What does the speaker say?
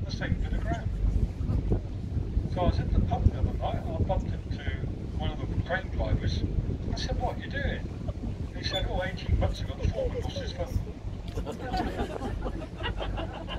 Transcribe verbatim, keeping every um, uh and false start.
the same bit of ground. So I was in the pub the other night and I bumped into one of the crane drivers. I said, what are you doing? And he said, oh, eighteen months ago the foreman lost his phone.